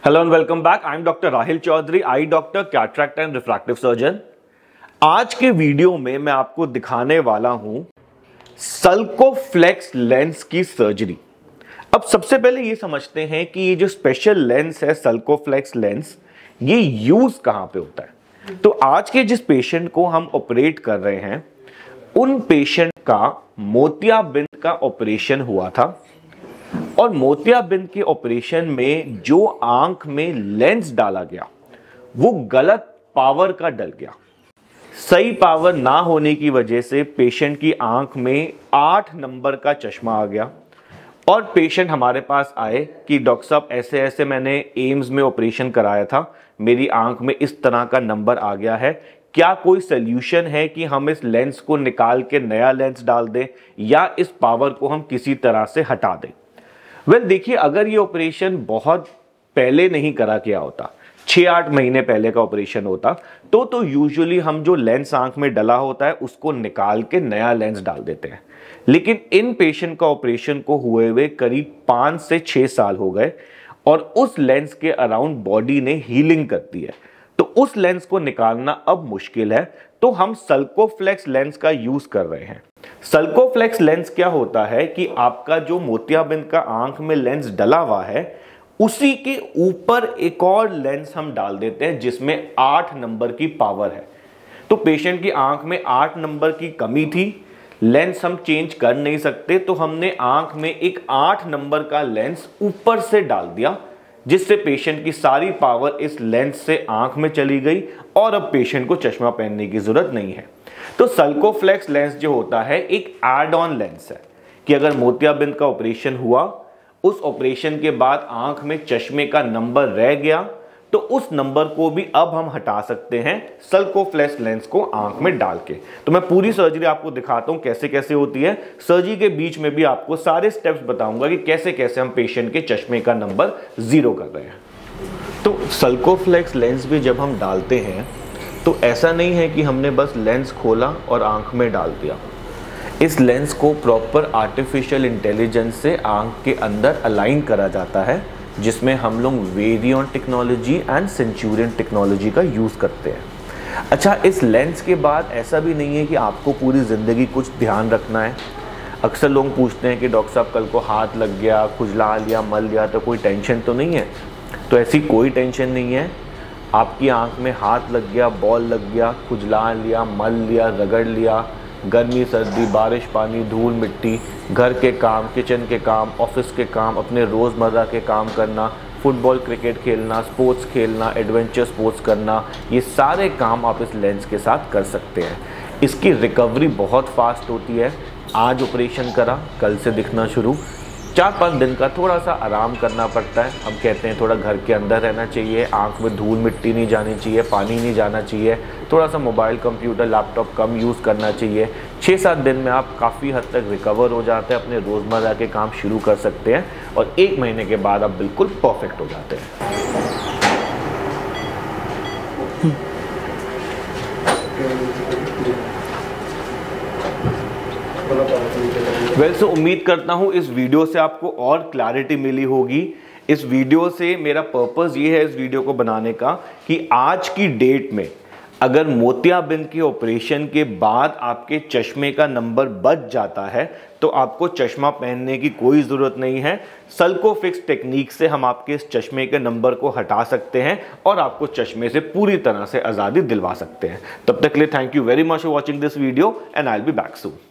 Hello and welcome back. I am doctor Rahil Chaudhary, I doctor, cataract and refractive surgeon. आज के video में मैं आपको दिखाने वाला हूं सल्कोफ्लेक्स लेंस की सर्जरी। अब सबसे पहले ये समझते हैं कि ये जो स्पेशल लेंस है सल्कोफ्लेक्स लेंस, ये यूज कहां पे होता है। तो आज के जिस पेशेंट को हम ऑपरेट कर रहे हैं उन पेशेंट का मोतियाबिंद का ऑपरेशन हुआ था और मोतियाबिंद के ऑपरेशन में जो आंख में लेंस डाला गया वो गलत पावर का डल गया। सही पावर ना होने की वजह से पेशेंट की आंख में 8 नंबर का चश्मा आ गया और पेशेंट हमारे पास आए कि डॉक्टर साहब ऐसे ऐसे मैंने एम्स में ऑपरेशन कराया था, मेरी आंख में इस तरह का नंबर आ गया है, क्या कोई सोल्यूशन है कि हम इस लेंस को निकाल के नया लेंस डाल दें या इस पावर को हम किसी तरह से हटा दें। देखिए, अगर ये ऑपरेशन बहुत पहले नहीं करा किया होता, 6-8 महीने पहले का ऑपरेशन होता, तो यूजुअली हम जो लेंस आंख में डला होता है उसको निकाल के नया लेंस डाल देते हैं। लेकिन इन पेशेंट का ऑपरेशन को हुए हुए करीब 5 से 6 साल हो गए और उस लेंस के अराउंड बॉडी ने हीलिंग कर दी है, तो उस लेंस को निकालना अब मुश्किल है। तो हम सल्कोफ्लेक्स लेंस का यूज कर रहे हैं। सल्कोफ्लेक्स लेंस क्या होता है कि आपका जो मोतियाबिंद का आंख में लेंस डला हुआ है उसी के ऊपर एक और लेंस हम डाल देते हैं जिसमें 8 नंबर की पावर है। तो पेशेंट की आंख में 8 नंबर की कमी थी, लेंस हम चेंज कर नहीं सकते, तो हमने आंख में एक 8 नंबर का लेंस ऊपर से डाल दिया जिससे पेशेंट की सारी पावर इस लेंस से आंख में चली गई और अब पेशेंट को चश्मा पहनने की जरूरत नहीं है। तो सल्कोफ्लेक्स लेंस जो होता है एक एड ऑन लेंस है कि अगर मोतियाबिंद का ऑपरेशन हुआ, उस ऑपरेशन के बाद आंख में चश्मे का नंबर रह गया, तो उस नंबर को भी अब हम हटा सकते हैं सल्कोफ्लेक्स लेंस को आंख में डाल के। तो मैं पूरी सर्जरी आपको दिखाता हूं कैसे कैसे होती है। सर्जरी के बीच में भी आपको सारे स्टेप्स बताऊंगा कि कैसे कैसे हम पेशेंट के चश्मे का नंबर 0 कर रहे हैं। तो सल्कोफ्लेक्स लेंस भी जब हम डालते हैं तो ऐसा नहीं है कि हमने बस लेंस खोला और आंख में डाल दिया। इस लेंस को प्रॉपर आर्टिफिशियल इंटेलिजेंस से आंख के अंदर अलाइन करा जाता है, जिसमें हम लोग Verion technology and Centurion technology का यूज़ करते हैं। अच्छा, इस लेंस के बाद ऐसा भी नहीं है कि आपको पूरी ज़िंदगी कुछ ध्यान रखना है। अक्सर लोग पूछते हैं कि डॉक्टर साहब कल को हाथ लग गया, खुजला लिया, मल लिया तो कोई टेंशन तो नहीं है। तो ऐसी कोई टेंशन नहीं है। आपकी आंख में हाथ लग गया, बॉल लग गया, खुजला लिया, मल लिया, रगड़ लिया, गर्मी सर्दी बारिश पानी धूल मिट्टी, घर के काम, किचन के काम, ऑफिस के काम, अपने रोज़मर्रा के काम करना, फुटबॉल क्रिकेट खेलना, स्पोर्ट्स खेलना, एडवेंचर स्पोर्ट्स करना, ये सारे काम आप इस लेंस के साथ कर सकते हैं। इसकी रिकवरी बहुत फास्ट होती है। आज ऑपरेशन करा, कल से दिखना शुरू। 4-5 दिन का थोड़ा सा आराम करना पड़ता है। हम कहते हैं थोड़ा घर के अंदर रहना चाहिए, आंख में धूल मिट्टी नहीं जानी चाहिए, पानी नहीं जाना चाहिए, थोड़ा सा मोबाइल कंप्यूटर लैपटॉप कम यूज़ करना चाहिए। 6-7 दिन में आप काफ़ी हद तक रिकवर हो जाते हैं, अपने रोज़मर्रा के काम शुरू कर सकते हैं और 1 महीने के बाद आप बिल्कुल परफेक्ट हो जाते हैं। सो उम्मीद करता हूं इस वीडियो से आपको और क्लैरिटी मिली होगी। इस वीडियो से मेरा पर्पस ये है इस वीडियो को बनाने का कि आज की डेट में अगर मोतियाबिंद के ऑपरेशन के बाद आपके चश्मे का नंबर बच जाता है तो आपको चश्मा पहनने की कोई ज़रूरत नहीं है। सल्कोफिक्स टेक्निक से हम आपके इस चश्मे के नंबर को हटा सकते हैं और आपको चश्मे से पूरी तरह से आज़ादी दिलवा सकते हैं। तब तक के लिए thank you very much for watching this video and I will be back soon.